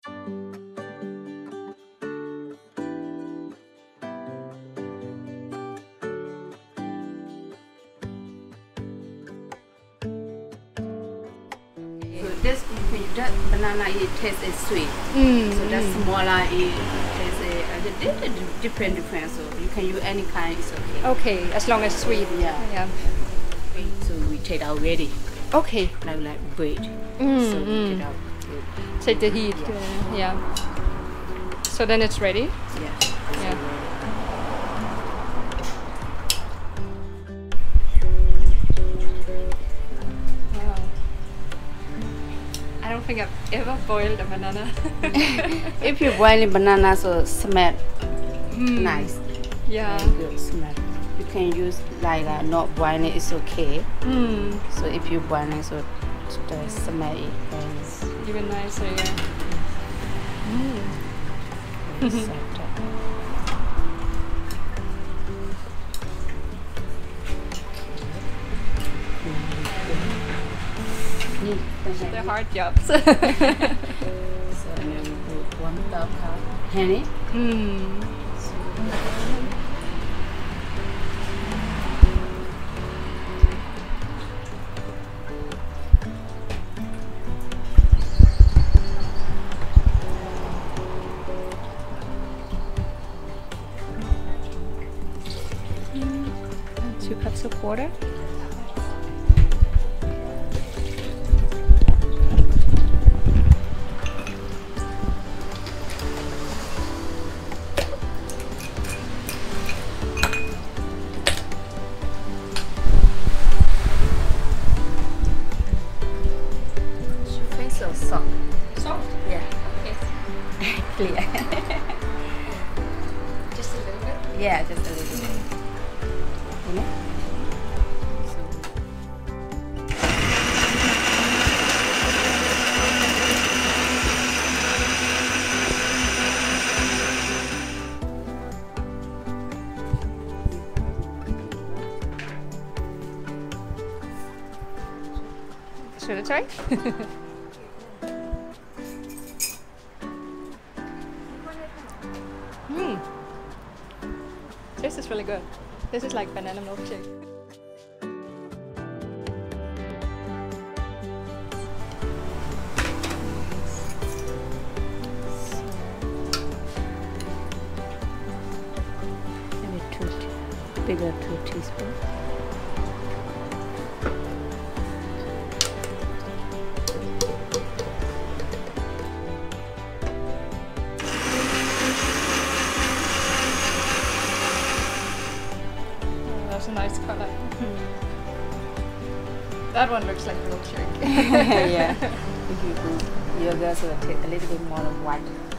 So this that banana it tastes sweet. So that smaller it tastes different. So you can use any kind. It's okay. Okay, as long as sweet. Yeah. So we take out ready. Okay. Like bread. So we take out. Take the heat. Yeah. So then it's ready. Yeah. Wow. I don't think I've ever boiled a banana. If you boil a banana, so smell nice. Yeah. Very good smell. You can use like not boiling, it's okay. So if you boil it, so the smell is Even nicer, yeah. The hard jobs. So then we put 1 cup honey. 2 cups of water. So salt. Salt? Yeah. Yes. Clear. Just a little bit? Yeah, just a little bit. You know? Should I try? This is really good. This is like banana milkshake. Maybe bigger 2 teaspoons. That's a nice color. That one looks like milkshake. Yeah. If you do yogurt, so it take a little bit more of white.